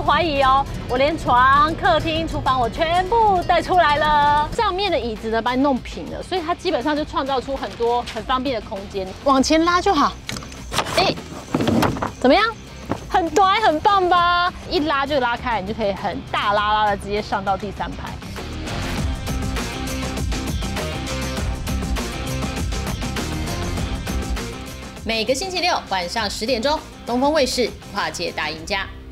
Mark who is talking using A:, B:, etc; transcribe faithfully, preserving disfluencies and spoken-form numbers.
A: 怀疑哦，我连床、客厅、厨房我全部带出来了。上面的椅子呢，把你弄平了，所以它基本上就创造出很多很方便的空间，往前拉就好。哎，怎么样？很短，很棒吧？一拉就拉开，你就可以很大拉拉的直接上到第三排。
B: 每个星期六晚上十点钟，东风卫视《跨界大赢家》。